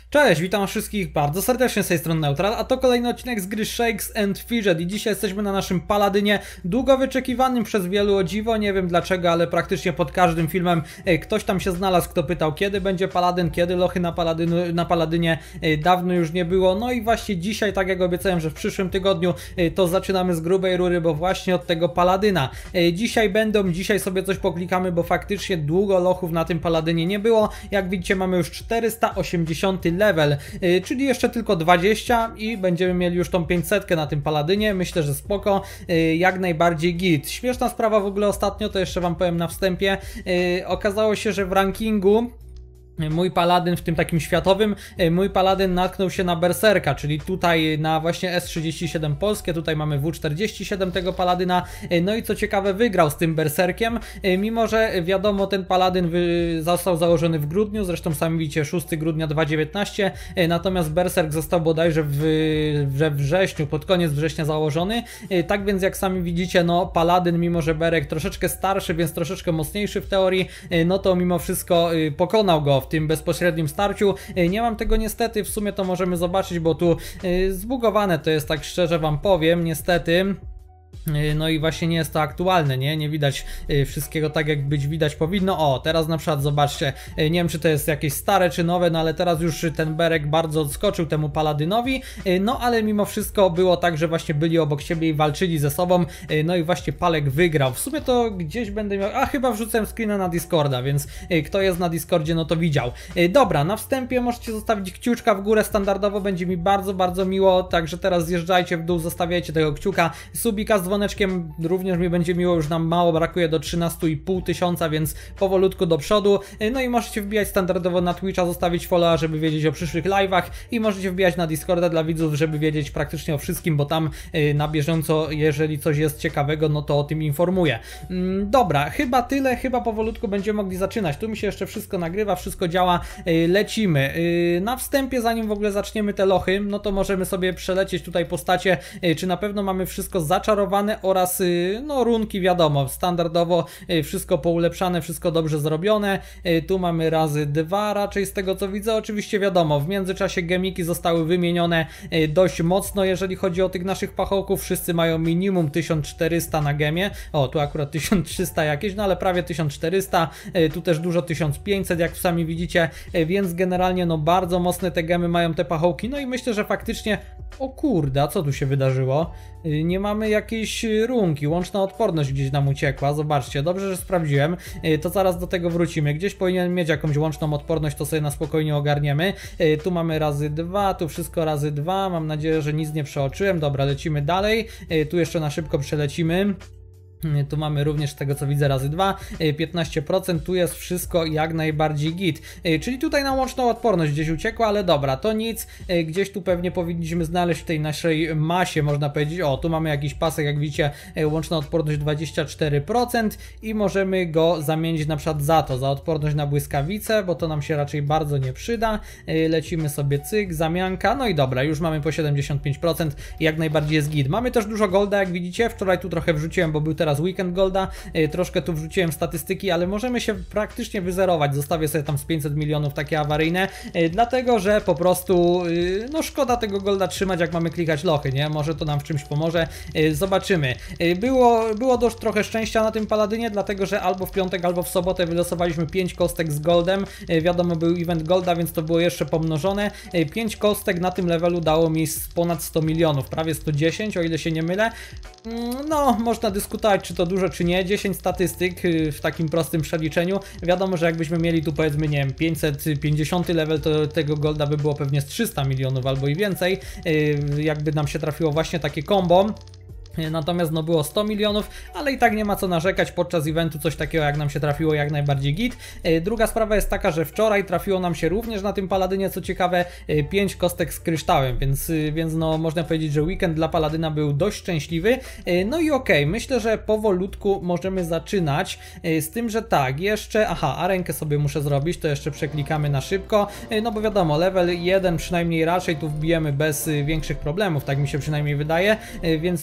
Cześć, witam wszystkich bardzo serdecznie z tej strony Neutral, a to kolejny odcinek z gry Shakes and Fidget i dzisiaj jesteśmy na naszym Paladynie, długo wyczekiwanym przez wielu, o dziwo, nie wiem dlaczego, ale praktycznie pod każdym filmem ktoś tam się znalazł, kto pytał, kiedy będzie Paladyn, kiedy lochy na Paladynie, dawno już nie było. No i właśnie dzisiaj, tak jak obiecałem, że w przyszłym tygodniu to zaczynamy z grubej rury, bo właśnie od tego Paladyna. Dzisiaj sobie coś poklikamy, bo faktycznie długo lochów na tym Paladynie nie było. Jak widzicie, mamy już 480 level, czyli jeszcze tylko 20 i będziemy mieli już tą 500 na tym Paladynie. Myślę, że spoko, jak najbardziej git. Śmieszna sprawa w ogóle ostatnio, to jeszcze wam powiem na wstępie, okazało się, że w rankingu mój Paladyn, w tym takim światowym, mój Paladyn natknął się na Berserka, czyli tutaj na właśnie S37 polskie, tutaj mamy W47 tego Paladyna, no i co ciekawe wygrał z tym Berserkiem, mimo że wiadomo ten Paladyn został założony w grudniu, zresztą sami widzicie 6 grudnia 2019, natomiast Berserk został bodajże we wrześniu, pod koniec września założony, tak więc jak sami widzicie, no Paladyn, mimo że Berek troszeczkę starszy, więc troszeczkę mocniejszy w teorii, no to mimo wszystko pokonał go w tym bezpośrednim starciu. Nie mam tego niestety, w sumie to możemy zobaczyć, bo tu zbugowane to jest, tak szczerze wam powiem, niestety. No i właśnie nie jest to aktualne, nie widać wszystkiego tak jak być widać powinno. O, teraz na przykład zobaczcie, nie wiem czy to jest jakieś stare czy nowe, no ale teraz już ten Berek bardzo odskoczył temu Paladynowi, no ale mimo wszystko było tak, że właśnie byli obok siebie i walczyli ze sobą, no i właśnie Palek wygrał. W sumie to gdzieś będę miał, chyba wrzucałem screena na Discorda, więc kto jest na Discordzie, no to widział. Dobra, na wstępie możecie zostawić kciuczka w górę standardowo, będzie mi bardzo miło, także teraz zjeżdżajcie w dół, zostawiajcie tego kciuka, subika z dzwoneczkiem również mi będzie miło, już nam mało brakuje do 13,5 tysiąca, więc powolutku do przodu. No i możecie wbijać standardowo na Twitcha, zostawić followa, żeby wiedzieć o przyszłych live'ach i możecie wbijać na Discorda dla widzów, żeby wiedzieć praktycznie o wszystkim, bo tam na bieżąco, jeżeli coś jest ciekawego, no to o tym informuję. Dobra, chyba tyle, chyba powolutku będziemy mogli zaczynać. Tu mi się jeszcze wszystko nagrywa, wszystko działa, lecimy. Na wstępie, zanim w ogóle zaczniemy te lochy, no to możemy sobie przelecieć tutaj postacie, czy na pewno mamy wszystko zaczarowane oraz no runki, wiadomo, standardowo wszystko poulepszane, wszystko dobrze zrobione. Tu mamy razy 2 raczej z tego co widzę, oczywiście wiadomo, w międzyczasie gemiki zostały wymienione dość mocno, jeżeli chodzi o tych naszych pachołków, wszyscy mają minimum 1400 na gemie, o tu akurat 1300 jakieś, no ale prawie 1400, tu też dużo 1500 jak sami widzicie, więc generalnie no bardzo mocne te gemy mają te pachołki, no i myślę, że faktycznie, o kurde, a co tu się wydarzyło? Nie mamy jakiejś runki, łączna odporność gdzieś nam uciekła, zobaczcie, dobrze, że sprawdziłem, to zaraz do tego wrócimy, gdzieś powinien mieć jakąś łączną odporność, to sobie na spokojnie ogarniemy. Tu mamy razy 2, tu wszystko razy 2, mam nadzieję, że nic nie przeoczyłem, dobra, lecimy dalej, tu jeszcze na szybko przelecimy. Tu mamy również z tego co widzę razy 2, 15%, tu jest wszystko jak najbardziej git, czyli tutaj na łączną odporność gdzieś uciekła, ale dobra, to nic, gdzieś tu pewnie powinniśmy znaleźć w tej naszej masie, można powiedzieć, o tu mamy jakiś pasek, jak widzicie, łączna odporność 24% i możemy go zamienić na przykład za odporność na błyskawice, bo to nam się raczej bardzo nie przyda, lecimy sobie cyk, zamianka, no i dobra, już mamy po 75%, jak najbardziej jest git. Mamy też dużo golda, jak widzicie, wczoraj tu trochę wrzuciłem, bo był teraz weekend golda, troszkę tu wrzuciłem statystyki, ale możemy się praktycznie wyzerować, zostawię sobie tam z 500 milionów takie awaryjne, dlatego, że po prostu no szkoda tego golda trzymać, jak mamy klikać lochy, nie? Może to nam w czymś pomoże, zobaczymy. Było dość trochę szczęścia na tym Paladynie, dlatego, że albo w piątek, albo w sobotę wylosowaliśmy 5 kostek z goldem, wiadomo, był event golda, więc to było jeszcze pomnożone, 5 kostek na tym levelu dało mi ponad 100 milionów, prawie 110, o ile się nie mylę, no można dyskutować, czy to dużo, czy nie, 10 statystyk w takim prostym przeliczeniu. Wiadomo, że jakbyśmy mieli tu powiedzmy, nie wiem, 550 level, to tego golda by było pewnie z 300 milionów albo i więcej, jakby nam się trafiło właśnie takie combo. Natomiast no było 100 milionów, ale i tak nie ma co narzekać, podczas eventu coś takiego jak nam się trafiło, jak najbardziej git. Druga sprawa jest taka, że wczoraj trafiło nam się również na tym Paladynie, co ciekawe, 5 kostek z kryształem, więc no można powiedzieć, że weekend dla Paladyna był dość szczęśliwy. No i okej, myślę, że powolutku możemy zaczynać, z tym, że tak, jeszcze, arenkę sobie muszę zrobić, to jeszcze przeklikamy na szybko, no bo wiadomo, level 1 przynajmniej raczej tu wbijemy bez większych problemów, tak mi się przynajmniej wydaje, więc lepiej jeszcze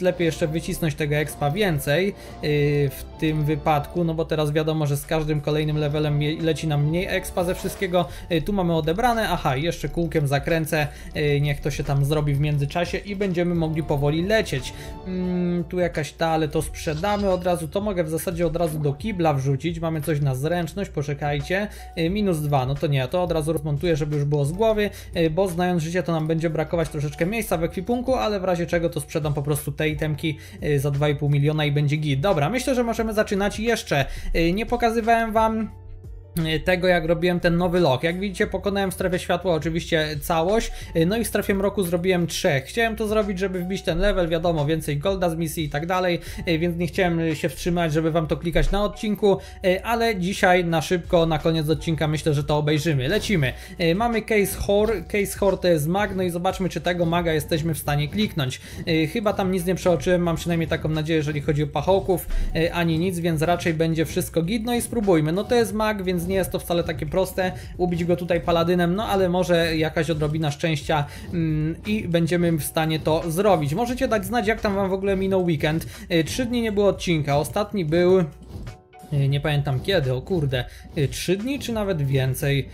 jeszcze wycisnąć tego expa więcej w tym wypadku, no bo teraz wiadomo, że z każdym kolejnym levelem leci nam mniej expa ze wszystkiego. Tu mamy odebrane, aha, jeszcze kółkiem zakręcę, niech to się tam zrobi w międzyczasie i będziemy mogli powoli lecieć. Tu jakaś ta, ale to sprzedamy od razu, to mogę w zasadzie od razu do kibla wrzucić, mamy coś na zręczność, poczekajcie, -2, no to nie, to od razu rozmontuję, żeby już było z głowy, bo znając życie to nam będzie brakować troszeczkę miejsca w ekwipunku, ale w razie czego to sprzedam po prostu te itemki za 2,5 miliona i będzie git. Dobra, myślę, że możemy zaczynać. Jeszcze nie pokazywałem wam tego, jak robiłem ten nowy log. Jak widzicie, pokonałem w strefie światła oczywiście całość, no i w strefie mroku zrobiłem 3. Chciałem to zrobić, żeby wbić ten level, wiadomo, więcej golda z misji i tak dalej, więc nie chciałem się wstrzymać, żeby wam to klikać na odcinku, ale dzisiaj na szybko, na koniec odcinka myślę, że to obejrzymy. Lecimy. Mamy Case Whore. Case Whore to jest mag, no i zobaczmy, czy tego maga jesteśmy w stanie kliknąć. Chyba tam nic nie przeoczyłem, mam przynajmniej taką nadzieję, jeżeli chodzi o pachołków, ani nic, więc raczej będzie wszystko git, no i spróbujmy. No to jest mag, więc nie jest to wcale takie proste, ubić go tutaj paladynem, no ale może jakaś odrobina szczęścia i będziemy w stanie to zrobić. Możecie dać znać, jak tam wam w ogóle minął weekend. 3 dni nie było odcinka, ostatni był... nie pamiętam kiedy, o kurde, 3 dni czy nawet więcej.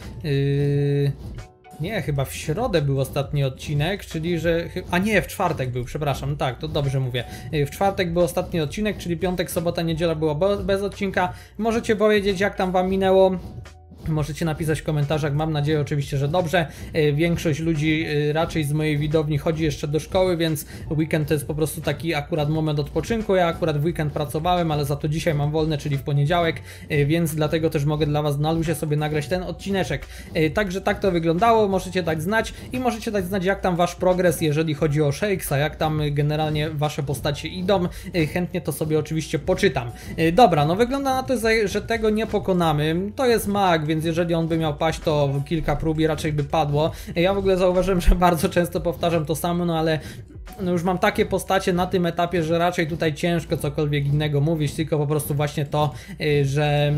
Nie, chyba w środę był ostatni odcinek, czyli że... A nie, w czwartek był, przepraszam, tak, to dobrze mówię. W czwartek był ostatni odcinek, czyli piątek, sobota, niedziela było bez odcinka. Możecie powiedzieć, jak tam wam minęło. Możecie napisać w komentarzach, mam nadzieję oczywiście, że dobrze. Większość ludzi raczej z mojej widowni chodzi jeszcze do szkoły, więc weekend to jest po prostu taki akurat moment odpoczynku. Ja akurat w weekend pracowałem, ale za to dzisiaj mam wolne, czyli w poniedziałek, więc dlatego też mogę dla was na luzie sobie nagrać ten odcineczek. Także tak to wyglądało, możecie dać znać i możecie dać znać, jak tam wasz progres, jeżeli chodzi o Shakesa, jak tam generalnie wasze postacie idą. Chętnie to sobie oczywiście poczytam. Dobra, no wygląda na to, że tego nie pokonamy. To jest mag, więc jeżeli on by miał paść, to kilka prób i raczej by padło. Ja w ogóle zauważyłem, że bardzo często powtarzam to samo, no ale no już mam takie postacie na tym etapie, że raczej tutaj ciężko cokolwiek innego mówić, tylko po prostu właśnie to, że...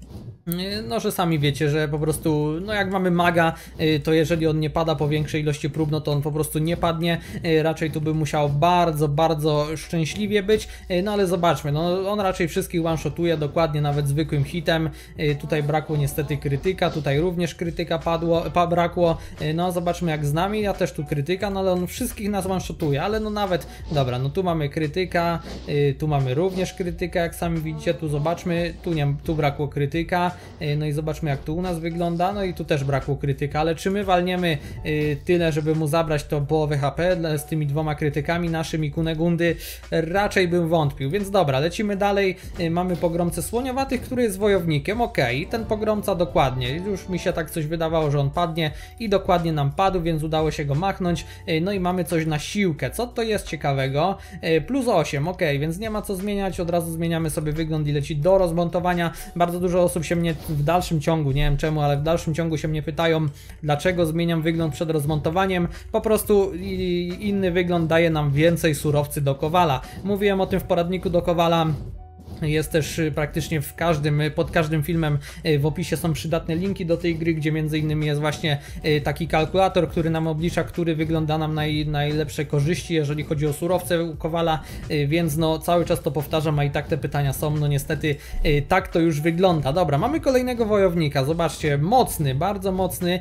No, że sami wiecie, że po prostu, no jak mamy maga, to jeżeli on nie pada po większej ilości prób, no to on po prostu nie padnie, raczej tu by musiał bardzo, bardzo szczęśliwie być, no ale zobaczmy, no on raczej wszystkich one-shotuje, dokładnie, nawet zwykłym hitem, tutaj brakło niestety krytyka, tutaj również krytyka brakło, no zobaczmy jak z nami, ja też tu krytyka, no ale on wszystkich nas one-shotuje, ale no nawet, dobra, no tu mamy krytyka, tu mamy również krytyka, jak sami widzicie, tu zobaczmy, tu brakło krytyka, no i zobaczmy, jak tu u nas wygląda, no i tu też brakło krytyka, ale czy my walniemy tyle, żeby mu zabrać to połowę HP z tymi 2 krytykami naszymi Kunegundy? Raczej bym wątpił, więc dobra, lecimy dalej. Mamy pogromcę słoniowatych, który jest wojownikiem, ok, ten pogromca dokładnie, już mi się tak coś wydawało, że on padnie i dokładnie nam padł, więc udało się go machnąć, no i mamy coś na siłkę, co to jest ciekawego? +8, ok, więc nie ma co zmieniać, od razu zmieniamy sobie wygląd i leci do rozmontowania. Bardzo dużo osób się mnie w dalszym ciągu, nie wiem czemu, ale w dalszym ciągu się mnie pytają, dlaczego zmieniam wygląd przed rozmontowaniem. Po prostu inny wygląd daje nam więcej surowcy do Kowala. Mówiłem o tym w poradniku do Kowala. Jest też praktycznie pod każdym filmem w opisie są przydatne linki do tej gry, gdzie między innymi jest właśnie taki kalkulator, który nam oblicza, który wygląda nam najlepsze korzyści, jeżeli chodzi o surowce u Kowala, więc no cały czas to powtarzam, a i tak te pytania są, no niestety tak to już wygląda. Dobra, mamy kolejnego wojownika, zobaczcie, mocny, bardzo mocny,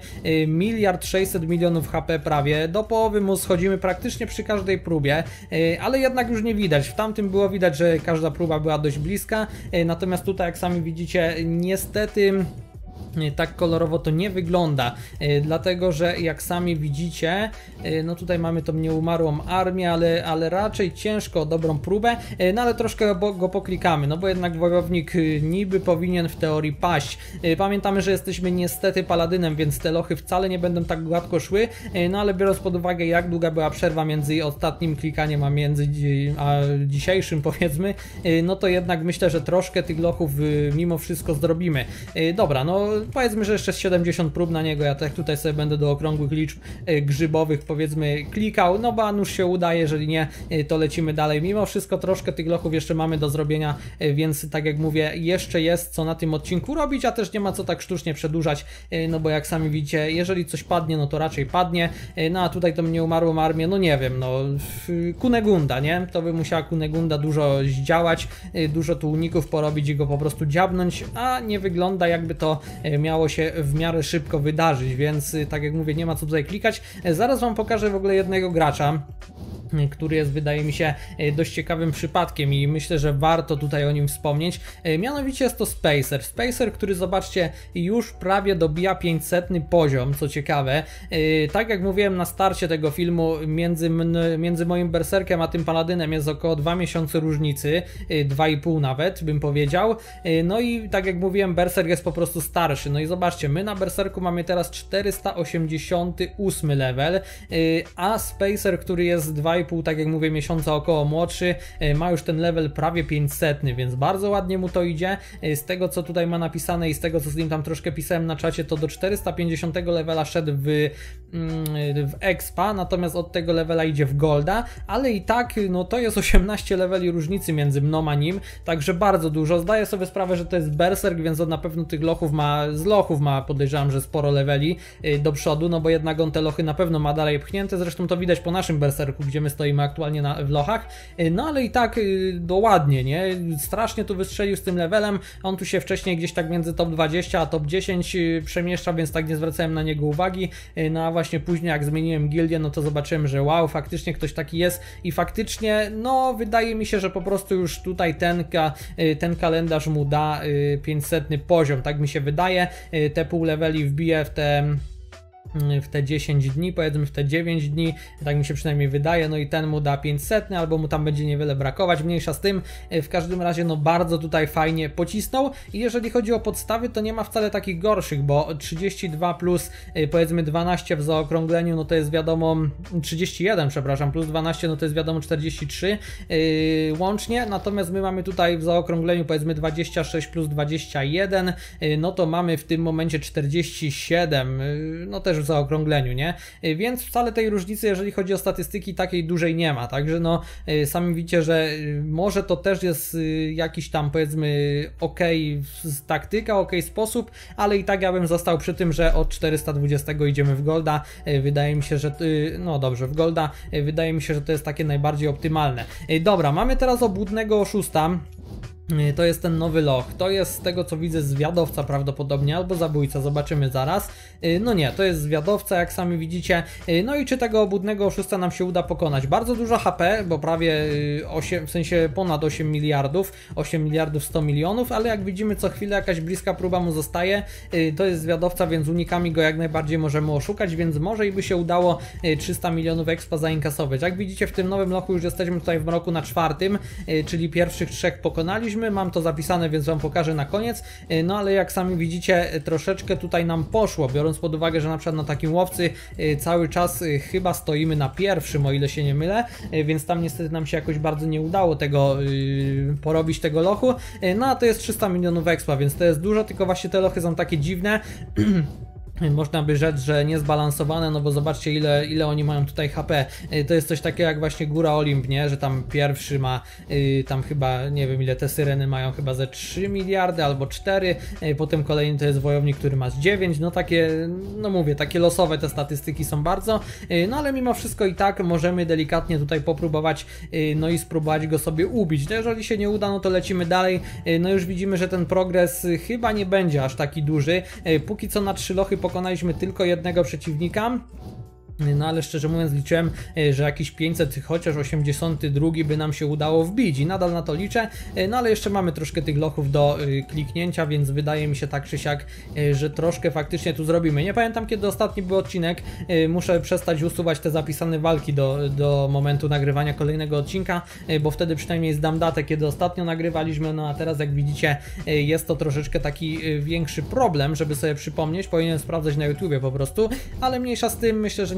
1,6 mld HP prawie, do połowy mu schodzimy praktycznie przy każdej próbie, ale jednak już nie widać, w tamtym było widać, że każda próba była dość bliska, natomiast tutaj, jak sami widzicie, niestety tak kolorowo to nie wygląda, dlatego że jak sami widzicie, no tutaj mamy tą nieumarłą armię, ale raczej ciężko o dobrą próbę, no ale troszkę go poklikamy, no bo jednak wojownik niby powinien w teorii paść. Pamiętamy, że jesteśmy niestety paladynem, więc te lochy wcale nie będą tak gładko szły, no ale biorąc pod uwagę, jak długa była przerwa między ostatnim klikaniem a dzisiejszym, powiedzmy, no to jednak myślę, że troszkę tych lochów mimo wszystko zrobimy. Dobra, no powiedzmy, że jeszcze 70 prób na niego, ja tak tutaj sobie będę do okrągłych liczb grzybowych powiedzmy klikał, no bo nuż się uda, jeżeli nie, to lecimy dalej. Mimo wszystko troszkę tych lochów jeszcze mamy do zrobienia, więc tak jak mówię, jeszcze jest co na tym odcinku robić, a też nie ma co tak sztucznie przedłużać, no bo jak sami widzicie, jeżeli coś padnie, no to raczej padnie, no a tutaj to mnie umarłą armię, no nie wiem, no Kunegunda, nie? To by musiała Kunegunda dużo zdziałać, dużo tu uników porobić i go po prostu dziabnąć, a nie wygląda jakby to miało się w miarę szybko wydarzyć, więc tak jak mówię, nie ma co tutaj klikać. Zaraz wam pokażę w ogóle jednego gracza, który jest, wydaje mi się, dość ciekawym przypadkiem i myślę, że warto tutaj o nim wspomnieć. Mianowicie jest to Spacer. Spacer, który zobaczcie już prawie dobija 500 poziom, co ciekawe. Tak jak mówiłem na starcie tego filmu, między moim berserkiem a tym paladynem jest około 2 miesiące różnicy, 2,5 nawet bym powiedział. No i tak jak mówiłem, berserk jest po prostu starszy. No i zobaczcie, my na berserku mamy teraz 488 level, a Spacer, który jest 2,5, tak jak mówię, miesiąca około młodszy, ma już ten level prawie 500, więc bardzo ładnie mu to idzie. Z tego co tutaj ma napisane i z tego co z nim tam troszkę pisałem na czacie, to do 450 levela szedł w expa, natomiast od tego levela idzie w golda, ale i tak no to jest 18 leveli różnicy między mną a nim, także bardzo dużo. Zdaję sobie sprawę, że to jest berserk, więc on na pewno tych lochów ma, podejrzewam, że sporo leveli do przodu, no bo jednak on te lochy na pewno ma dalej pchnięte, zresztą to widać po naszym berserku, gdzie my stoimy aktualnie w lochach, no ale i tak ładnie, nie? Strasznie tu wystrzelił z tym levelem, on tu się wcześniej gdzieś tak między top 20 a top 10 przemieszcza, więc tak nie zwracałem na niego uwagi, no a właśnie później jak zmieniłem gildię, no to zobaczyłem, że wow, faktycznie ktoś taki jest i faktycznie, no wydaje mi się, że po prostu już tutaj ten kalendarz mu da 500 poziom, tak mi się wydaje, te pół leveli wbije w te 10 dni, powiedzmy w te 9 dni, tak mi się przynajmniej wydaje, no i ten mu da 500, albo mu tam będzie niewiele brakować, mniejsza z tym, w każdym razie no bardzo tutaj fajnie pocisnął i jeżeli chodzi o podstawy, to nie ma wcale takich gorszych, bo 32 plus powiedzmy 12 w zaokrągleniu, no to jest wiadomo 31, przepraszam, plus 12, no to jest wiadomo 43 łącznie, natomiast my mamy tutaj w zaokrągleniu powiedzmy 26 plus 21, no to mamy w tym momencie 47, no też w zaokrągleniu, nie? Więc wcale tej różnicy, jeżeli chodzi o statystyki, takiej dużej nie ma, także no sami widzicie, że może to też jest jakiś tam powiedzmy taktyka, sposób, ale i tak ja bym został przy tym, że od 420 idziemy w golda, wydaje mi się, że no dobrze, w golda, wydaje mi się, że to jest takie najbardziej optymalne. Dobra, mamy teraz obłudnego oszusta. To jest ten nowy loch, to jest z tego co widzę zwiadowca prawdopodobnie, albo zabójca, zobaczymy zaraz. No nie, to jest zwiadowca, jak sami widzicie. No i czy tego obłudnego oszusta nam się uda pokonać? Bardzo dużo HP, bo prawie 8, w sensie ponad 8 miliardów, 8 miliardów 100 milionów, ale jak widzimy co chwilę jakaś bliska próba mu zostaje. To jest zwiadowca, więc unikami go jak najbardziej możemy oszukać, więc może i by się udało 300 milionów expa zainkasować. Jak widzicie, w tym nowym lochu już jesteśmy tutaj w mroku na 4, czyli pierwszych 3 pokonaliśmy. Mam to zapisane, więc wam pokażę na koniec, no ale jak sami widzicie, troszeczkę tutaj nam poszło, biorąc pod uwagę, że na przykład na takim łowcy cały czas chyba stoimy na pierwszym, o ile się nie mylę, więc tam niestety nam się jakoś bardzo nie udało tego porobić tego lochu, no a to jest 300 milionów expa, więc to jest dużo, tylko właśnie te lochy są takie dziwne. Można by rzec, że niezbalansowane, no bo zobaczcie ile oni mają tutaj HP. To jest coś takiego jak właśnie Góra Olimp, nie? Że tam pierwszy ma tam chyba, nie wiem ile te syreny mają, chyba ze 3 miliardy albo 4, potem kolejny to jest Wojownik, który ma z 9, no takie, no mówię, takie losowe te statystyki są bardzo, no ale mimo wszystko i tak możemy delikatnie tutaj popróbować, no i spróbować go sobie ubić. No jeżeli się nie uda, no to lecimy dalej, no już widzimy, że ten progres chyba nie będzie aż taki duży, póki co na 3 lochy pokonaliśmy tylko jednego przeciwnika. No ale szczerze mówiąc liczyłem, że jakiś 500, chociaż 82 by nam się udało wbić i nadal na to liczę, no ale jeszcze mamy troszkę tych lochów do kliknięcia, więc wydaje mi się tak czy siak, że troszkę faktycznie tu zrobimy. Nie pamiętam kiedy ostatni był odcinek, muszę przestać usuwać te zapisane walki do momentu nagrywania kolejnego odcinka, bo wtedy przynajmniej zdam datę, kiedy ostatnio nagrywaliśmy, no a teraz jak widzicie jest to troszeczkę taki większy problem, żeby sobie przypomnieć, powinienem sprawdzać na YouTubie po prostu, ale mniejsza z tym, myślę, że nie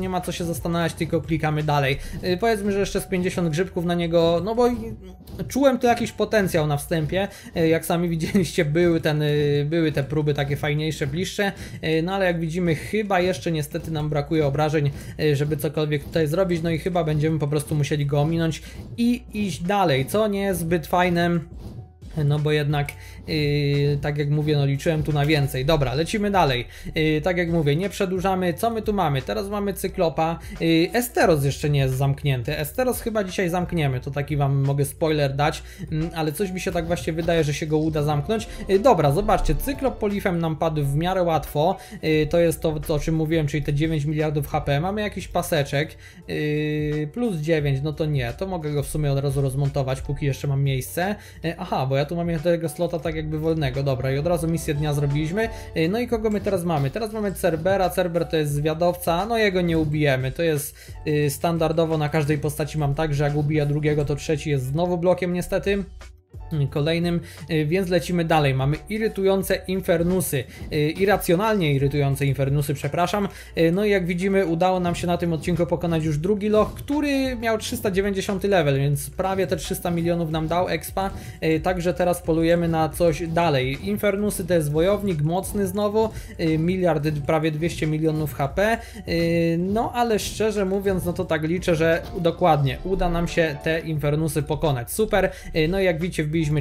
nie ma co się zastanawiać, tylko klikamy dalej. Powiedzmy, że jeszcze z 50 grzybków na niego, no bo czułem tu jakiś potencjał na wstępie, jak sami widzieliście, były te próby takie fajniejsze, bliższe, no ale jak widzimy, chyba jeszcze niestety nam brakuje obrażeń, żeby cokolwiek tutaj zrobić, no i chyba będziemy po prostu musieli go ominąć i iść dalej, co nie jest zbyt fajne. No bo jednak, tak jak mówię, no liczyłem tu na więcej. Dobra, lecimy dalej. Tak jak mówię, nie przedłużamy. Co my tu mamy? Teraz mamy Cyklopa. Esteros jeszcze nie jest zamknięty. Esteros chyba dzisiaj zamkniemy. To taki wam mogę spoiler dać, ale coś mi się tak właśnie wydaje, że się go uda zamknąć. Dobra, zobaczcie, Cyklop Polifem nam padł w miarę łatwo. To jest to, o czym mówiłem, czyli te 9 miliardów HP. Mamy jakiś paseczek. Plus 9, no to nie. To mogę go w sumie od razu rozmontować, póki jeszcze mam miejsce. Aha, bo ja tu mam tego slota tak jakby wolnego. Dobra, i od razu misję dnia zrobiliśmy. No i kogo my teraz mamy? Teraz mamy Cerbera. Cerber to jest zwiadowca, no jego nie ubijemy. To jest standardowo na każdej postaci mam tak, że jak ubija drugiego, to trzeci jest znowu blokiem niestety. Kolejnym, więc lecimy dalej. Mamy irytujące infernusy, irracjonalnie irytujące infernusy, przepraszam. No i jak widzimy, udało nam się na tym odcinku pokonać już drugi loch, który miał 390 level, więc prawie te 300 milionów nam dał expa, także teraz polujemy na coś dalej. Infernusy to jest wojownik, mocny znowu, miliard, prawie 200 milionów HP, no ale szczerze mówiąc, no to tak liczę, że dokładnie uda nam się te infernusy pokonać. Super, no i jak widzicie, wbiliśmy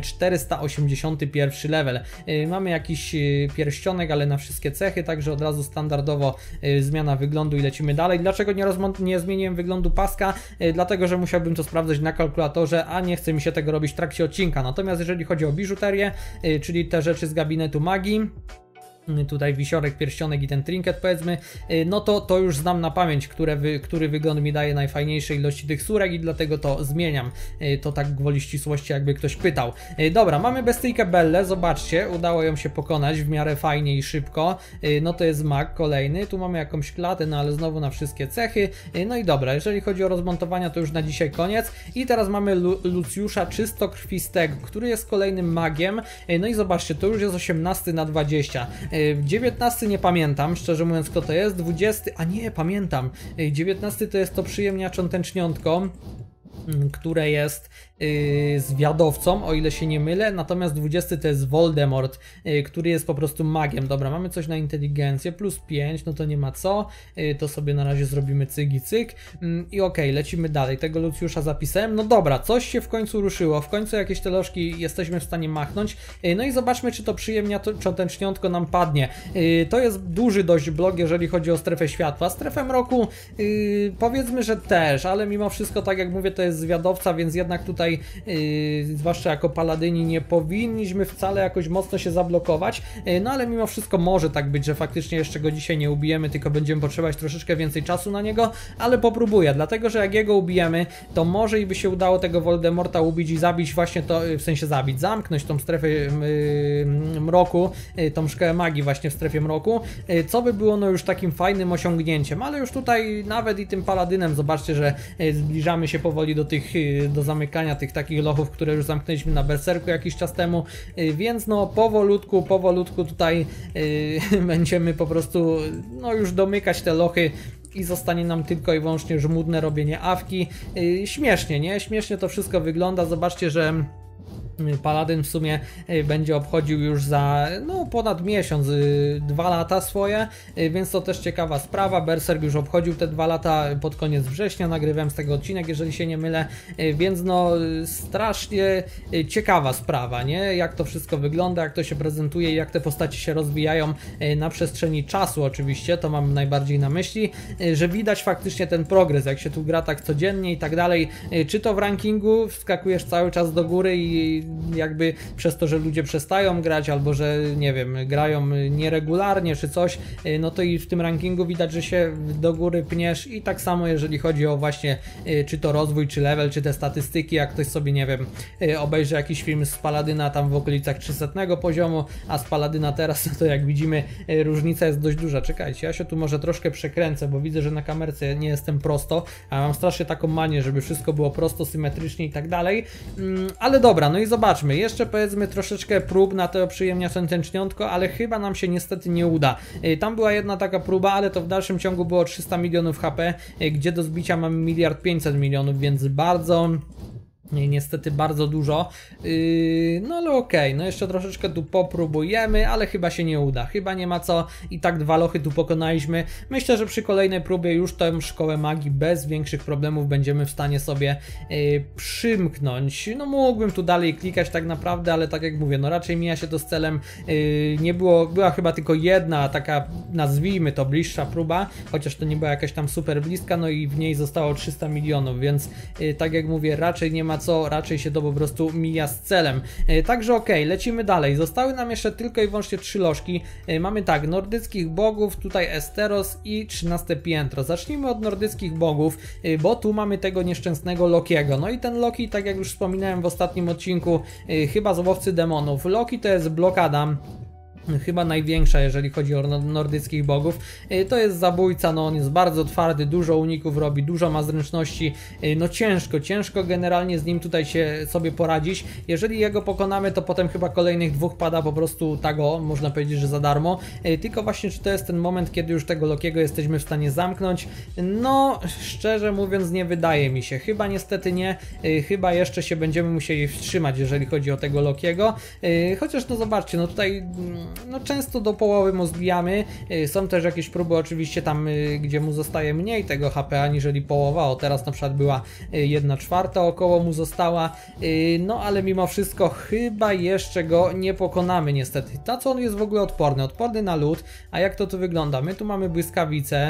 481 level. Mamy jakiś pierścionek, ale na wszystkie cechy, także od razu standardowo zmiana wyglądu i lecimy dalej. Dlaczego nie zmieniłem wyglądu paska? Dlatego, że musiałbym to sprawdzać na kalkulatorze, a nie chce mi się tego robić w trakcie odcinka. Natomiast jeżeli chodzi o biżuterię, czyli te rzeczy z gabinetu magii, tutaj wisiorek, pierścionek i ten trinket powiedzmy, no to już znam na pamięć, który wygląd mi daje najfajniejsze ilości tych surek i dlatego to zmieniam. To tak gwoli ścisłości, jakby ktoś pytał. Dobra, mamy bestyjkę Bellę, zobaczcie, udało ją się pokonać w miarę fajnie i szybko. No to jest mag kolejny, tu mamy jakąś klatę, no ale znowu na wszystkie cechy. No i dobra, jeżeli chodzi o rozmontowania, to już na dzisiaj koniec. I teraz mamy Lucjusza Czystokrwistego, który jest kolejnym magiem. No i zobaczcie, to już jest 18 na 20. 19 nie pamiętam, szczerze mówiąc, kto to jest. 20, a nie, pamiętam. 19 to jest to przyjemniaczą tęczniątko, które jest zwiadowcą, o ile się nie mylę, natomiast 20 to jest Voldemort, który jest po prostu magiem. Dobra, mamy coś na inteligencję, plus 5, no to nie ma co, to sobie na razie zrobimy cyk i cyk i okej, lecimy dalej, tego Lucjusza zapisałem. No dobra, coś się w końcu ruszyło, w końcu jakieś te lożki jesteśmy w stanie machnąć, no i zobaczmy, czy to przyjemniaczotęczniątko nam padnie. To jest duży dość blok, jeżeli chodzi o strefę światła. Strefę mroku powiedzmy, że też, ale mimo wszystko, tak jak mówię, to jest zwiadowca, więc jednak tutaj zwłaszcza jako paladyni nie powinniśmy wcale jakoś mocno się zablokować, no ale mimo wszystko może tak być, że faktycznie jeszcze go dzisiaj nie ubijemy, tylko będziemy potrzebować troszeczkę więcej czasu na niego, ale popróbuję, dlatego że jak jego ubijemy, to może i by się udało tego Voldemorta ubić i zabić właśnie to, w sensie zabić, zamknąć tą strefę mroku, tą szkołę magii właśnie w strefie mroku, co by było no już takim fajnym osiągnięciem, ale już tutaj nawet i tym paladynem zobaczcie, że zbliżamy się powoli do zamykania tych takich lochów, które już zamknęliśmy na berserku jakiś czas temu, więc no powolutku tutaj będziemy po prostu no już domykać te lochy i zostanie nam tylko i wyłącznie żmudne robienie awki. Śmiesznie, nie? Śmiesznie to wszystko wygląda, zobaczcie, że Paladyn w sumie będzie obchodził już za no ponad miesiąc 2 lata swoje, więc to też ciekawa sprawa. Berserk już obchodził te 2 lata pod koniec września, nagrywałem z tego odcinek, jeżeli się nie mylę, więc no strasznie ciekawa sprawa, nie? Jak to wszystko wygląda, jak to się prezentuje i jak te postaci się rozwijają na przestrzeni czasu oczywiście, to mam najbardziej na myśli, że widać faktycznie ten progres, jak się tu gra tak codziennie i tak dalej, czy to w rankingu wskakujesz cały czas do góry i jakby przez to, że ludzie przestają grać albo że nie wiem, grają nieregularnie czy coś, no to i w tym rankingu widać, że się do góry pniesz i tak samo jeżeli chodzi o właśnie czy to rozwój, czy level, czy te statystyki, jak ktoś sobie nie wiem, obejrzy jakiś film z Paladyna tam w okolicach 300 poziomu, a z Paladyna teraz, no to jak widzimy różnica jest dość duża. Czekajcie, ja się tu może troszkę przekręcę, bo widzę, że na kamerce nie jestem prosto, a mam strasznie taką manię, żeby wszystko było prosto, symetrycznie i tak dalej, ale dobra, no i zobaczmy, jeszcze powiedzmy troszeczkę prób na to przyjemnia tętniątko, ale chyba nam się niestety nie uda. Tam była jedna taka próba, ale to w dalszym ciągu było 300 milionów HP, gdzie do zbicia mamy 1 500 000 000, więc bardzo... Niestety bardzo dużo, no ale okej, no jeszcze troszeczkę tu popróbujemy, ale chyba się nie uda, chyba nie ma co, i tak 2 lochy tu pokonaliśmy. Myślę, że przy kolejnej próbie już tę szkołę magii bez większych problemów będziemy w stanie sobie przymknąć. No mógłbym tu dalej klikać tak naprawdę, ale tak jak mówię, no raczej mija się to z celem. Nie było, była chyba tylko jedna taka, nazwijmy to, bliższa próba, chociaż to nie była jakaś tam super bliska, no i w niej zostało 300 milionów, więc tak jak mówię, raczej nie ma co, raczej się to po prostu mija z celem. Także okej, lecimy dalej. Zostały nam jeszcze tylko i wyłącznie 3 lożki. Mamy tak, nordyckich bogów, tutaj Esteros i 13 piętro. Zacznijmy od nordyckich bogów, bo tu mamy tego nieszczęsnego Lokiego. No i ten Loki, tak jak już wspominałem w ostatnim odcinku, chyba z łowcy demonów. Loki to jest blokada. Chyba największa, jeżeli chodzi o nordyckich bogów. To jest zabójca, no on jest bardzo twardy, dużo uników robi, dużo ma zręczności. No ciężko generalnie z nim tutaj się sobie poradzić. Jeżeli jego pokonamy, to potem chyba kolejnych 2 pada po prostu tak o, można powiedzieć, że za darmo. Tylko właśnie, czy to jest ten moment, kiedy już tego Lokiego jesteśmy w stanie zamknąć? No, szczerze mówiąc, nie wydaje mi się. Chyba niestety nie. Chyba jeszcze się będziemy musieli wstrzymać, jeżeli chodzi o tego Lokiego. Chociaż no zobaczcie, no tutaj... No często do połowy mu zbijamy, są też jakieś próby oczywiście tam, gdzie mu zostaje mniej tego HP aniżeli połowa, o teraz na przykład była 1/4 około mu została, no ale mimo wszystko chyba jeszcze go nie pokonamy niestety. Na co on jest w ogóle odporny? Odporny na lód, a jak to tu wygląda? My tu mamy błyskawice,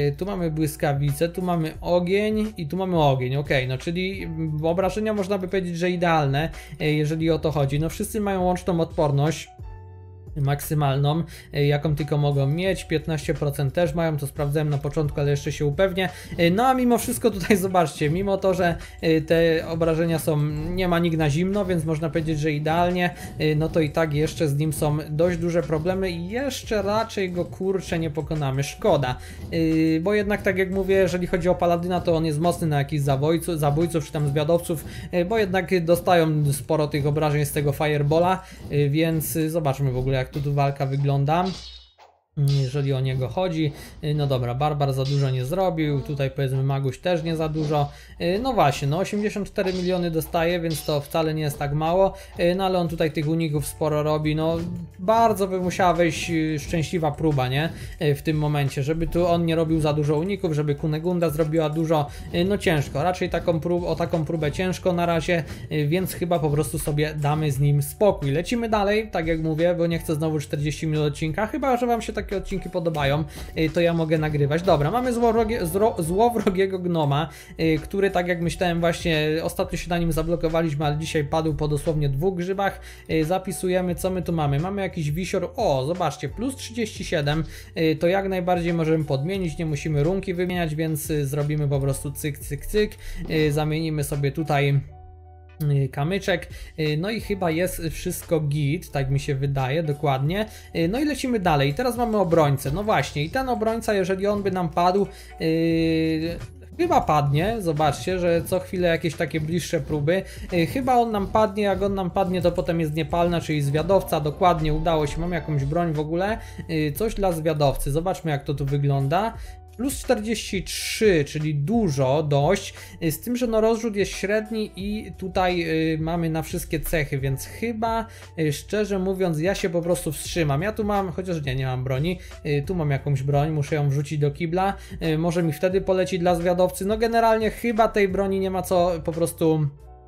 tu mamy ogień i tu mamy ogień, ok, no czyli obrażenia można by powiedzieć, że idealne, jeżeli o to chodzi. No wszyscy mają łączną odporność maksymalną, jaką tylko mogą mieć, 15% też mają, to sprawdzałem na początku, ale jeszcze się upewnię. No a mimo wszystko tutaj zobaczcie, mimo to, że te obrażenia są, nie ma nikt na zimno, więc można powiedzieć, że idealnie, no to i tak jeszcze z nim są dość duże problemy i jeszcze raczej go kurczę nie pokonamy, szkoda, bo jednak tak jak mówię, jeżeli chodzi o paladyna, to on jest mocny na jakichś zabójców czy tam zwiadowców, bo jednak dostają sporo tych obrażeń z tego Firebola, więc zobaczmy w ogóle jak tu walka wygląda, jeżeli o niego chodzi. No dobra, Barbar za dużo nie zrobił, tutaj powiedzmy Maguś też nie za dużo. No właśnie, no 84 miliony dostaje, więc to wcale nie jest tak mało, no ale on tutaj tych uników sporo robi, no bardzo by musiała wejść szczęśliwa próba, nie? W tym momencie, żeby tu on nie robił za dużo uników, żeby Kunegunda zrobiła dużo, no ciężko, raczej o taką próbę ciężko na razie, więc chyba po prostu sobie damy z nim spokój. Lecimy dalej, tak jak mówię, bo nie chcę znowu 40 minut odcinka, chyba że wam się takie odcinki podobają, to ja mogę nagrywać. Dobra, mamy złowrogiego gnoma, który tak jak myślałem właśnie, ostatnio się na nim zablokowaliśmy, ale dzisiaj padł po dosłownie 2 grzybach. Zapisujemy, co my tu mamy. Mamy jakiś wisior, o zobaczcie, plus 37, to jak najbardziej możemy podmienić, nie musimy runki wymieniać, więc zrobimy po prostu cyk, cyk, cyk, zamienimy sobie tutaj kamyczek, no i chyba jest wszystko git, tak mi się wydaje, dokładnie. No i lecimy dalej. Teraz mamy obrońcę, no właśnie, i ten obrońca, jeżeli on by nam padł, chyba padnie, zobaczcie, że co chwilę jakieś takie bliższe próby, chyba on nam padnie, jak on nam padnie, to potem jest niepalna, czyli zwiadowca, dokładnie udało się, mam jakąś broń w ogóle, coś dla zwiadowcy, zobaczmy jak to tu wygląda. Plus 43, czyli dużo, dość, z tym, że no rozrzut jest średni i tutaj mamy na wszystkie cechy, więc chyba, szczerze mówiąc, ja się po prostu wstrzymam. Ja tu mam, chociaż nie mam broni, tu mam jakąś broń, muszę ją wrzucić do kibla, może mi wtedy poleci dla zwiadowcy, no generalnie chyba tej broni nie ma co po prostu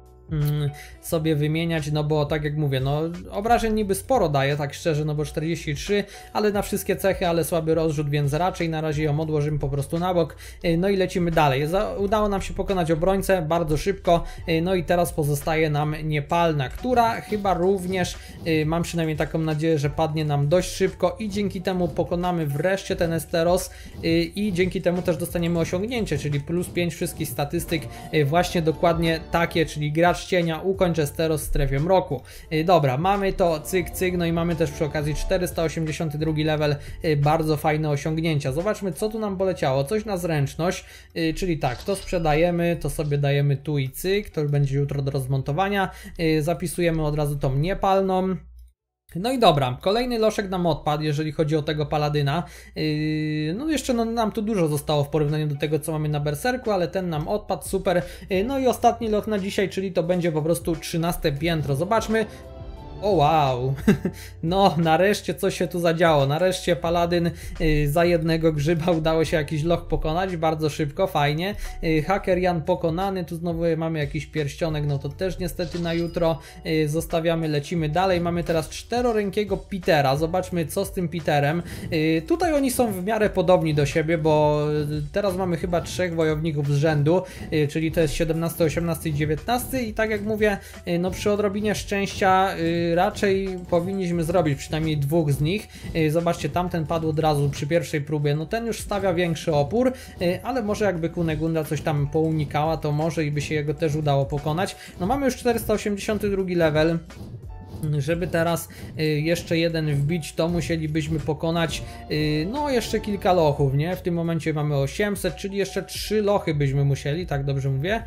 sobie wymieniać, no bo tak jak mówię, no obrażeń niby sporo daje, tak szczerze, no bo 43, ale na wszystkie cechy, ale słaby rozrzut, więc raczej na razie ją odłożymy po prostu na bok, no i lecimy dalej. Udało nam się pokonać obrońcę bardzo szybko, no i teraz pozostaje nam niepalna, która chyba również, mam przynajmniej taką nadzieję, że padnie nam dość szybko i dzięki temu pokonamy wreszcie ten Esteros i dzięki temu też dostaniemy osiągnięcie, czyli plus 5 wszystkich statystyk, właśnie dokładnie takie, czyli gracz Gracz cienia, ukończ Esteros w strefie mroku. Dobra, mamy to, cyk, cyk, no i mamy też przy okazji 482 level, bardzo fajne osiągnięcia. Zobaczmy, co tu nam poleciało, coś na zręczność, czyli tak, to sprzedajemy, to sobie dajemy tu i cyk, to już będzie jutro do rozmontowania, zapisujemy od razu tą niepalną. No i dobra, kolejny loszek nam odpadł, jeżeli chodzi o tego paladyna. No jeszcze nam tu dużo zostało w porównaniu do tego, co mamy na berserku, ale ten nam odpadł, super. No i ostatni loch na dzisiaj, czyli to będzie po prostu 13 piętro. Zobaczmy. O wow, no nareszcie coś się tu zadziało, nareszcie paladyn za jednego grzyba udało się jakiś loch pokonać, bardzo szybko, fajnie. Haker Jan pokonany, tu znowu mamy jakiś pierścionek, no to też niestety na jutro zostawiamy, lecimy dalej. Mamy teraz czterorękiego Petera, zobaczmy co z tym Peterem. Tutaj oni są w miarę podobni do siebie, bo teraz mamy chyba 3 wojowników z rzędu, czyli to jest 17, 18 i 19 i tak jak mówię, no przy odrobinie szczęścia raczej powinniśmy zrobić przynajmniej 2 z nich. Zobaczcie, tamten padł od razu przy pierwszej próbie, no ten już stawia większy opór, ale może jakby Kunegunda coś tam pounikała, to może i by się jego też udało pokonać. No mamy już 482 level. Żeby teraz jeszcze jeden wbić, to musielibyśmy pokonać no jeszcze kilka lochów, nie? W tym momencie mamy 800, czyli jeszcze 3 lochy byśmy musieli, tak dobrze mówię?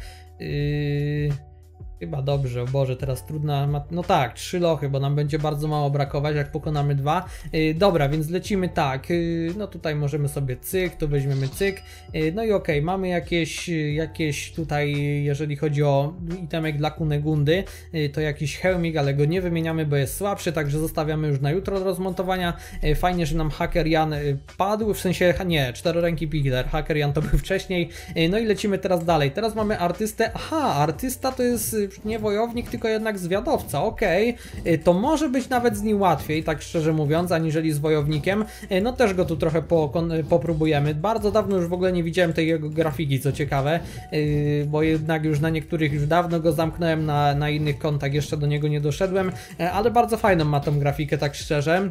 Chyba dobrze, o Boże, teraz trudna, no tak, 3 lochy, bo nam będzie bardzo mało brakować, jak pokonamy 2. Dobra, więc lecimy tak, no tutaj możemy sobie cyk, tu weźmiemy cyk, no i okej, mamy jakieś tutaj, jeżeli chodzi o itemek dla Kunegundy, to jakiś hełmik, ale go nie wymieniamy, bo jest słabszy, także zostawiamy już na jutro do rozmontowania. Fajnie, że nam Haker Jan padł, w sensie, nie, czteroręki Peter, Haker Jan to był wcześniej, no i lecimy teraz dalej. Teraz mamy artystę, aha, artysta to jest nie wojownik, tylko jednak zwiadowca, okej, to może być nawet z nim łatwiej, tak szczerze mówiąc, aniżeli z wojownikiem, no też go tu trochę popróbujemy. Bardzo dawno już w ogóle nie widziałem tej jego grafiki, co ciekawe, bo jednak już na niektórych już dawno go zamknąłem, na innych kontach jeszcze do niego nie doszedłem, ale bardzo fajną ma tą grafikę, tak szczerze.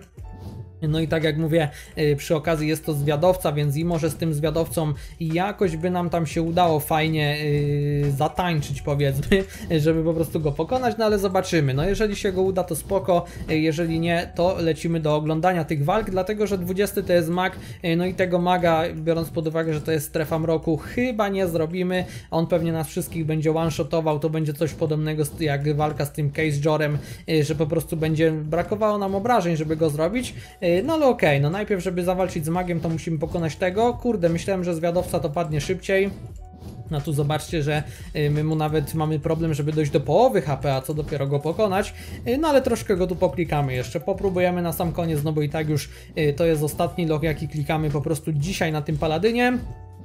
No i tak jak mówię, przy okazji jest to zwiadowca, więc i może z tym zwiadowcą jakoś by nam tam się udało fajnie zatańczyć, powiedzmy, żeby po prostu go pokonać, no ale zobaczymy. No jeżeli się go uda, to spoko, jeżeli nie, to lecimy do oglądania tych walk, dlatego że 20 to jest mag, no i tego maga, biorąc pod uwagę, że to jest strefa mroku, chyba nie zrobimy. On pewnie nas wszystkich będzie one-shotował, to będzie coś podobnego jak walka z tym Case Jorem, że po prostu będzie brakowało nam obrażeń, żeby go zrobić. No ale okej, no najpierw żeby zawalczyć z magiem, to musimy pokonać tego. Kurde, myślałem, że zwiadowca to padnie szybciej. No tu zobaczcie, że my mu nawet mamy problem, żeby dojść do połowy HP, a co dopiero go pokonać. No ale troszkę go tu poklikamy jeszcze, popróbujemy na sam koniec, no bo i tak już to jest ostatni loch, jaki klikamy po prostu dzisiaj na tym paladynie.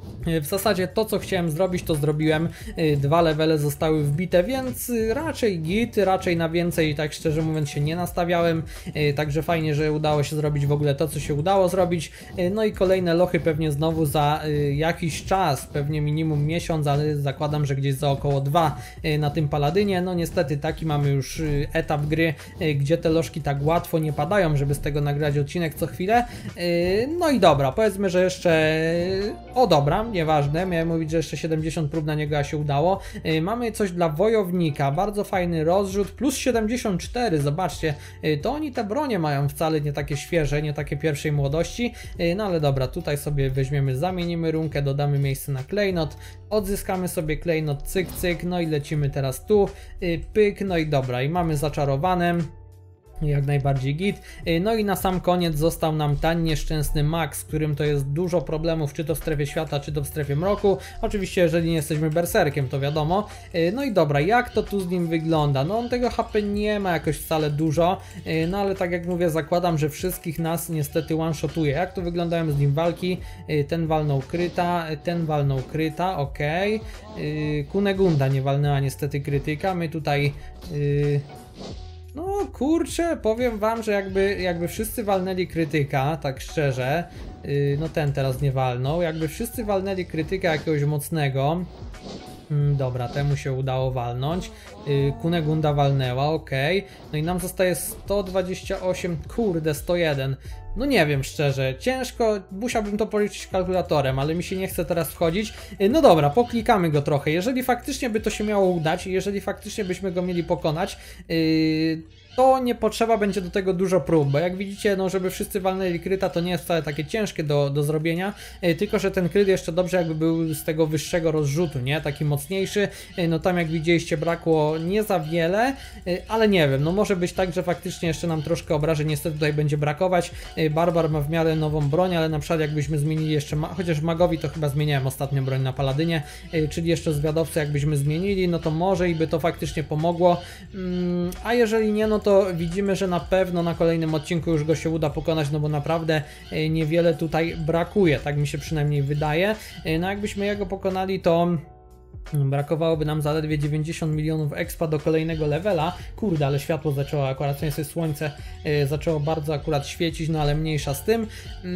W zasadzie to, co chciałem zrobić, to zrobiłem. 2 levele zostały wbite, więc raczej git, raczej na więcej, tak szczerze mówiąc, się nie nastawiałem. Także fajnie, że udało się zrobić w ogóle to, co się udało zrobić. No i kolejne lochy pewnie znowu za jakiś czas, pewnie minimum miesiąc, ale zakładam, że gdzieś za około 2 na tym paladynie. No niestety taki mamy już etap gry, gdzie te lożki tak łatwo nie padają, żeby z tego nagrać odcinek co chwilę. No i dobra, powiedzmy, że jeszcze... O dobra, nieważne, miałem mówić, że jeszcze 70 prób na niego, a się udało. Mamy coś dla wojownika, bardzo fajny rozrzut, plus 74, zobaczcie, to oni te bronie mają wcale nie takie świeże, nie takie pierwszej młodości, no ale dobra, tutaj sobie weźmiemy, zamienimy runkę, dodamy miejsce na klejnot, odzyskamy sobie klejnot, cyk, cyk, no i lecimy teraz tu, pyk, no i dobra, i mamy zaczarowane. Jak najbardziej git. No i na sam koniec został nam ten nieszczęsny mag, z którym to jest dużo problemów, czy to w strefie świata, czy to w strefie mroku. Oczywiście, jeżeli nie jesteśmy berserkiem, to wiadomo. No i dobra, jak to tu z nim wygląda? No on tego HP nie ma jakoś wcale dużo, no ale tak jak mówię, zakładam, że wszystkich nas niestety one-shotuje. Jak tu wyglądają z nim walki? Ten walnął kryta, ten walnął kryta, ok. Kunegunda nie walnęła niestety krytyka. My tutaj... No kurczę, powiem wam, że jakby wszyscy walnęli krytyka, tak szczerze, no ten teraz nie walnął, jakby wszyscy walnęli krytyka jakiegoś mocnego, Dobra, temu się udało walnąć. Kunegunda walnęła, ok. No i nam zostaje 128, kurde, 101. No nie wiem szczerze, ciężko, musiałbym to policzyć kalkulatorem, ale mi się nie chce teraz wchodzić. No dobra, poklikamy go trochę. Jeżeli faktycznie by to się miało udać, jeżeli faktycznie byśmy go mieli pokonać, to nie potrzeba będzie do tego dużo prób, bo jak widzicie, no żeby wszyscy walnęli kryta, to nie jest wcale takie ciężkie do zrobienia, tylko że ten kryt jeszcze dobrze jakby był z tego wyższego rozrzutu, nie? Taki mocniejszy, no tam jak widzieliście brakło nie za wiele, ale nie wiem, no może być tak, że faktycznie jeszcze nam troszkę obrażeń niestety tutaj będzie brakować. Barbar ma w miarę nową broń, ale na przykład jakbyśmy zmienili jeszcze, chociaż magowi to chyba zmieniałem ostatnio broń na paladynie, czyli jeszcze zwiadowcę jakbyśmy zmienili, no to może i by to faktycznie pomogło, a jeżeli nie, no to widzimy, że na pewno na kolejnym odcinku już go się uda pokonać, no bo naprawdę niewiele tutaj brakuje, tak mi się przynajmniej wydaje. No jakbyśmy jego pokonali, to brakowałoby nam zaledwie 90 milionów expa do kolejnego levela. Kurde, ale światło zaczęło akurat, w sensie słońce zaczęło bardzo akurat świecić, no ale mniejsza z tym.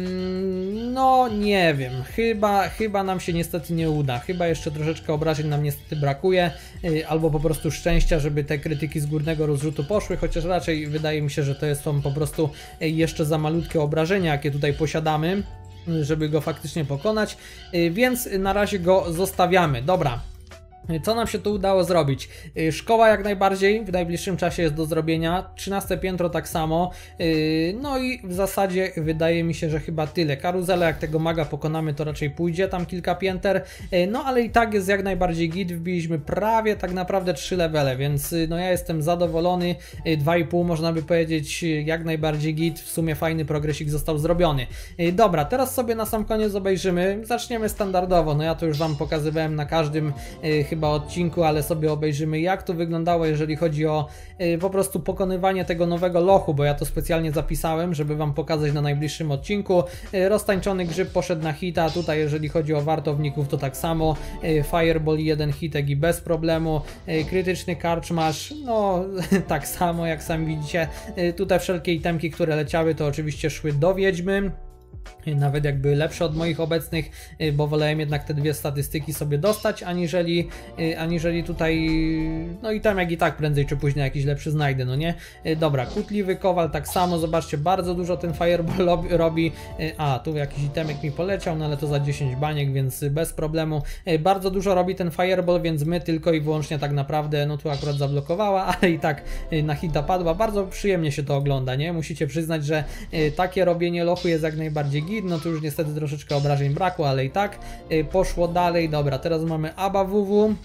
No nie wiem, chyba nam się niestety nie uda. Chyba jeszcze troszeczkę obrażeń nam niestety brakuje, albo po prostu szczęścia, żeby te krytyki z górnego rozrzutu poszły, chociaż raczej wydaje mi się, że to są po prostu jeszcze za malutkie obrażenia, jakie tutaj posiadamy, żeby go faktycznie pokonać, więc na razie go zostawiamy. Dobra. Co nam się tu udało zrobić? Szkoła jak najbardziej w najbliższym czasie jest do zrobienia, 13 piętro tak samo, no i w zasadzie wydaje mi się, że chyba tyle. Karuzela, jak tego maga pokonamy, to raczej pójdzie tam kilka pięter, no ale i tak jest jak najbardziej git, wbiliśmy prawie tak naprawdę 3 levele, więc no ja jestem zadowolony, 2,5 można by powiedzieć jak najbardziej git, w sumie fajny progresik został zrobiony. Dobra, teraz sobie na sam koniec obejrzymy, zaczniemy standardowo, no ja to już wam pokazywałem na każdym chyba odcinku, ale sobie obejrzymy, jak to wyglądało, jeżeli chodzi o po prostu pokonywanie tego nowego lochu, bo ja to specjalnie zapisałem, żeby wam pokazać na najbliższym odcinku. Roztańczony grzyb poszedł na hita, tutaj jeżeli chodzi o wartowników to tak samo, Fireball 1 hitek i bez problemu, krytyczny karczmasz, no tak samo jak sami widzicie, tutaj wszelkie itemki, które leciały, to oczywiście szły do wiedźmy. Nawet jakby lepsze od moich obecnych, bo wolałem jednak te dwie statystyki sobie dostać, aniżeli tutaj, no i tam jak i tak prędzej czy później jakiś lepszy znajdę, no nie? Dobra, kutliwy kowal tak samo, zobaczcie, bardzo dużo ten Fireball robi, a tu jakiś itemek mi poleciał, no ale to za 10 baniek, więc bez problemu, bardzo dużo robi ten Fireball, więc my tylko i wyłącznie tak naprawdę, no tu akurat zablokowała, ale i tak na hita padła, bardzo przyjemnie się to ogląda, nie? Musicie przyznać, że takie robienie lochu jest jak najbardziej git. No tu już niestety troszeczkę obrażeń brakło, ale i tak poszło dalej. Dobra, teraz mamy Aba WW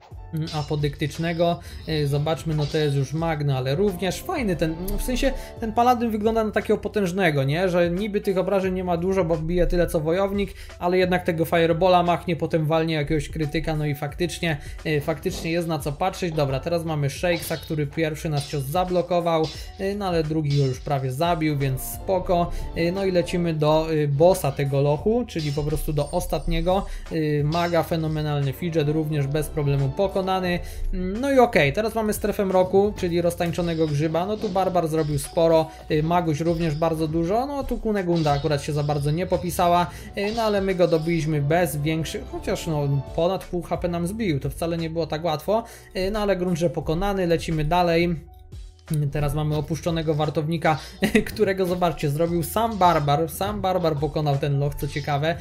apodyktycznego, zobaczmy, no to jest już magno, ale również fajny ten, w sensie ten paladyn wygląda na takiego potężnego, nie, że niby tych obrażeń nie ma dużo, bo bije tyle co wojownik, ale jednak tego firebola machnie, potem walnie jakiegoś krytyka, no i faktycznie jest na co patrzeć. Dobra, teraz mamy Shakesa, który pierwszy nas cios zablokował, no ale drugi go już prawie zabił, więc spoko. No i lecimy do bossa tego lochu, czyli po prostu do ostatniego, maga, fenomenalny fidget, również bez problemu pokonany. No i okej, teraz mamy strefę mroku, czyli roztańczonego grzyba, no tu Barbar zrobił sporo, Maguś również bardzo dużo, no tu Kunegunda akurat się za bardzo nie popisała, no ale my go dobiliśmy bez większych, chociaż no ponad pół HP nam zbił, to wcale nie było tak łatwo, no ale grunt, że pokonany, lecimy dalej. Teraz mamy opuszczonego wartownika, którego zobaczcie, zrobił sam Barbar pokonał ten loch, co ciekawe.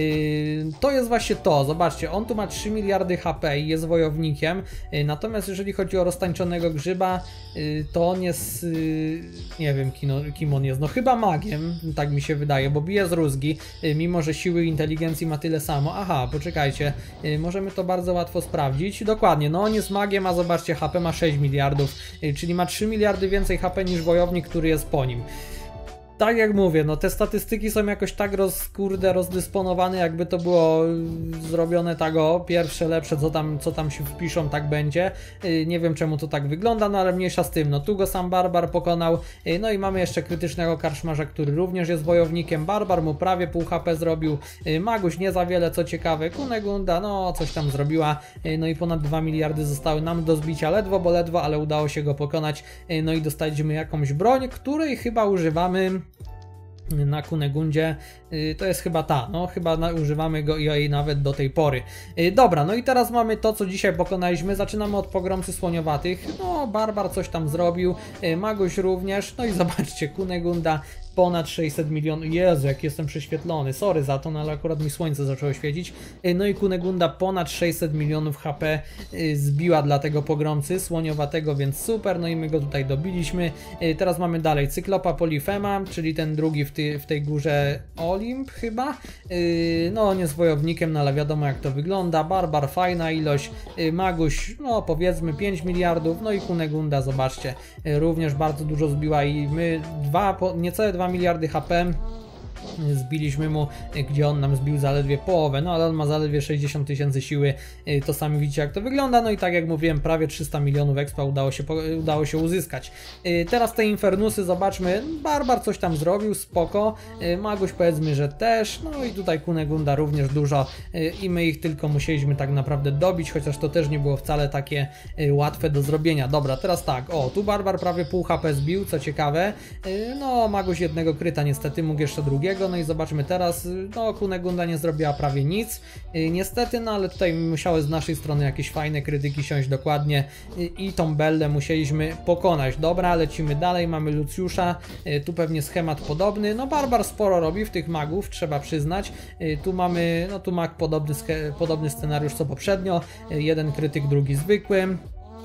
To jest właśnie to, zobaczcie, on tu ma 3 miliardy HP i jest wojownikiem, natomiast jeżeli chodzi o roztańczonego grzyba, to on jest, nie wiem kim on jest, no chyba magiem, tak mi się wydaje, bo bije z rózgi, mimo że siły i inteligencji ma tyle samo. Aha, poczekajcie, możemy to bardzo łatwo sprawdzić, dokładnie, no on jest magiem, a zobaczcie, HP ma 6 miliardów, czyli ma 3 miliardy więcej HP niż wojownik, który jest po nim. Tak jak mówię, no te statystyki są jakoś tak rozdysponowane, jakby to było zrobione tak o pierwsze, lepsze, co tam się wpiszą, tak będzie. Nie wiem czemu to tak wygląda, no ale mniejsza z tym. No tu go sam Barbar pokonał, no i mamy jeszcze krytycznego karczmarza, który również jest wojownikiem. Barbar mu prawie pół HP zrobił, Maguś nie za wiele, co ciekawe, Kunegunda, no coś tam zrobiła, no i ponad 2 miliardy zostały nam do zbicia, ledwo, bo ledwo, ale udało się go pokonać, no i dostaliśmy jakąś broń, której chyba używamy na Kunegundzie, to jest chyba ta, no chyba używamy go jej nawet do tej pory. Dobra, no i teraz mamy to, co dzisiaj pokonaliśmy. Zaczynamy od pogromcy słoniowatych. No, Barbar coś tam zrobił, Maguś również, no i zobaczcie, Kunegunda ponad 600 milionów, Jezu, jak jestem prześwietlony, sorry za to, no ale akurat mi słońce zaczęło świecić. No i Kunegunda ponad 600 milionów HP zbiła dla tego pogromcy słoniowatego, więc super, no i my go tutaj dobiliśmy. Teraz mamy dalej Cyklopa Polifema, czyli ten drugi w tej górze Olimp chyba. No nie z wojownikiem, no ale wiadomo jak to wygląda. Barbar fajna ilość, Maguś no powiedzmy 5 miliardów, no i Kunegunda zobaczcie, również bardzo dużo zbiła i my niecałe 2 miliardy HP zbiliśmy mu, gdzie on nam zbił zaledwie połowę, no ale on ma zaledwie 60 tysięcy siły, to sami widzicie jak to wygląda, no i tak jak mówiłem, prawie 300 milionów expa udało się uzyskać. Teraz te Infernusy, zobaczmy, Barbar coś tam zrobił, spoko, Maguś powiedzmy, że też, no i tutaj Kunegunda również dużo i my ich tylko musieliśmy tak naprawdę dobić, chociaż to też nie było wcale takie łatwe do zrobienia. Dobra, teraz tak, o, tu Barbar prawie pół HP zbił, co ciekawe, no Maguś jednego kryta niestety, mógł jeszcze drugiego. No i zobaczmy teraz, no Kunegunda nie zrobiła prawie nic, niestety, no ale tutaj musiały z naszej strony jakieś fajne krytyki siąść dokładnie i tą Bellę musieliśmy pokonać. Dobra, lecimy dalej, mamy Lucjusza, tu pewnie schemat podobny, no Barbar sporo robi w tych magów, trzeba przyznać, tu mamy, no tu mag podobny scenariusz co poprzednio, jeden krytyk, drugi zwykły.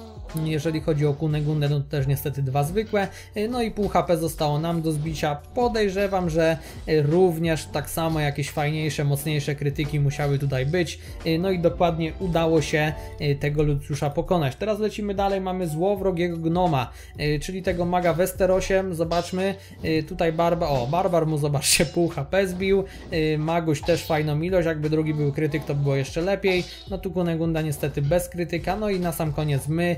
Jeżeli chodzi o Kunegundę, no to też niestety 2 zwykłe, no i pół HP zostało nam do zbicia. Podejrzewam, że również tak samo jakieś fajniejsze, mocniejsze krytyki musiały tutaj być, no i dokładnie udało się tego Lucjusza pokonać. Teraz lecimy dalej, mamy złowrogiego gnoma, czyli tego maga Westerosiem, zobaczmy, tutaj Barbar mu zobaczcie pół HP zbił, Maguś też fajną ilość, jakby drugi był krytyk to by było jeszcze lepiej, no tu Kunegunda niestety bez krytyka, no i na sam koniec my.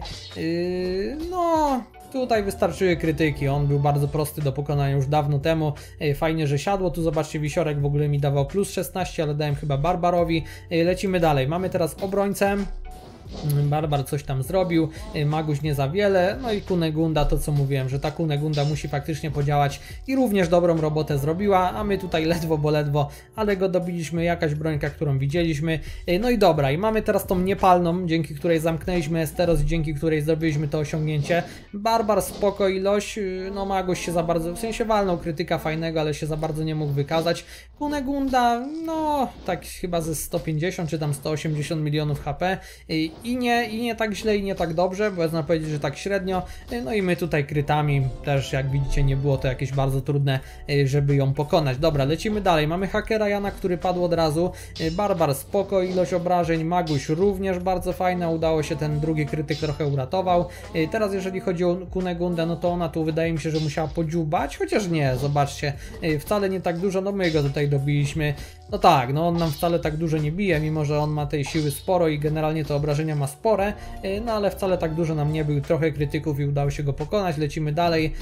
No, tutaj wystarczyły krytyki, on był bardzo prosty do pokonania już dawno temu, fajnie, że siadło, tu zobaczcie Wisiorek w ogóle mi dawał plus 16, ale dałem chyba Barbarowi, lecimy dalej, mamy teraz obrońcę. Barbar coś tam zrobił, Maguś nie za wiele, no i Kunegunda, to co mówiłem, że ta Kunegunda musi faktycznie podziałać i również dobrą robotę zrobiła, a my tutaj ledwo, bo ledwo, ale go dobiliśmy, jakaś brońka, którą widzieliśmy, no i dobra, i mamy teraz tą niepalną, dzięki której zamknęliśmy Esteros i dzięki której zrobiliśmy to osiągnięcie. Barbar spoko ilość, no Maguś się za bardzo, w sensie walnął krytyka fajnego, ale się za bardzo nie mógł wykazać. Kunegunda, no tak chyba ze 150 czy tam 180 milionów HP i nie tak źle i nie tak dobrze, bo można powiedzieć, że tak średnio, no i my tutaj krytami też jak widzicie nie było to jakieś bardzo trudne, żeby ją pokonać. Dobra, lecimy dalej, mamy hakera Jana, który padł od razu, Barbar spoko, ilość obrażeń, Maguś również bardzo fajna, udało się ten drugi krytyk trochę uratował. Teraz jeżeli chodzi o Kunegundę, no to ona tu wydaje mi się, że musiała podziubać, chociaż nie, zobaczcie, wcale nie tak dużo, no my go tutaj dobiliśmy. No tak, no on nam wcale tak dużo nie bije, mimo że on ma tej siły sporo i generalnie te obrażenia ma spore, no ale wcale tak dużo nam nie był, trochę krytyków i udało się go pokonać, lecimy dalej.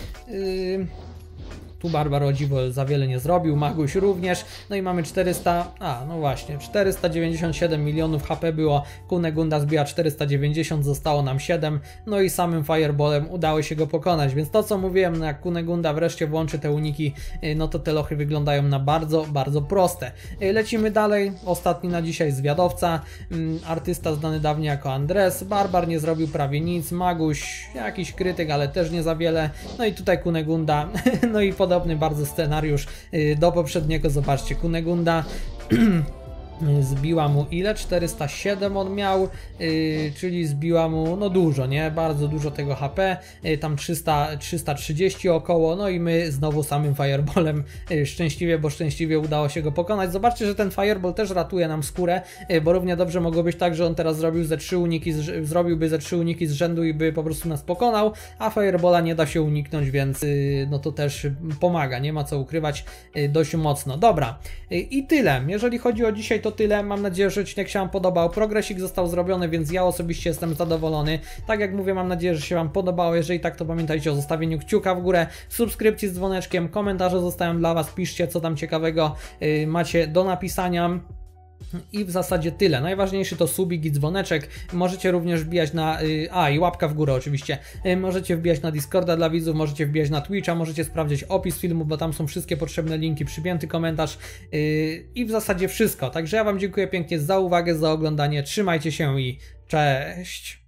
Tu Barbar o dziwo za wiele nie zrobił, Maguś również, no i mamy 497 milionów HP było, Kunegunda zbiła 490, zostało nam 7, no i samym Fireballem udało się go pokonać, więc to co mówiłem, no jak Kunegunda wreszcie włączy te uniki, no to te lochy wyglądają na bardzo, bardzo proste. Lecimy dalej, ostatni na dzisiaj zwiadowca, artysta znany dawniej jako Andres, Barbar nie zrobił prawie nic, Maguś jakiś krytyk, ale też nie za wiele, no i tutaj Kunegunda, no i podobny bardzo scenariusz do poprzedniego, zobaczcie, Kunegunda zbiła mu ile? 407 on miał, czyli zbiła mu no dużo, nie? Bardzo dużo tego HP, tam 330 około, no i my znowu samym Fireballem szczęśliwie, bo szczęśliwie udało się go pokonać. Zobaczcie, że ten Fireball też ratuje nam skórę, bo równie dobrze mogło być tak, że on teraz zrobiłby ze 3 uniki z rzędu i by po prostu nas pokonał, a Fireballa nie da się uniknąć, więc no to też pomaga, nie ma co ukrywać, dość mocno. Dobra, i tyle. Jeżeli chodzi o dzisiaj, to tyle. Mam nadzieję, że odcinek się Wam podobał. Progresik został zrobiony, więc ja osobiście jestem zadowolony. Tak jak mówię, mam nadzieję, że się Wam podobało. Jeżeli tak, to pamiętajcie o zostawieniu kciuka w górę, subskrypcji z dzwoneczkiem, komentarze zostawiam dla Was, piszcie co tam ciekawego macie do napisania. I w zasadzie tyle. Najważniejszy to subik i dzwoneczek. Możecie również wbijać na... i łapka w górę oczywiście. Możecie wbijać na Discorda dla widzów, możecie wbijać na Twitcha, możecie sprawdzić opis filmu, bo tam są wszystkie potrzebne linki, przypięty komentarz i w zasadzie wszystko. Także ja wam dziękuję pięknie za uwagę, za oglądanie. Trzymajcie się i cześć!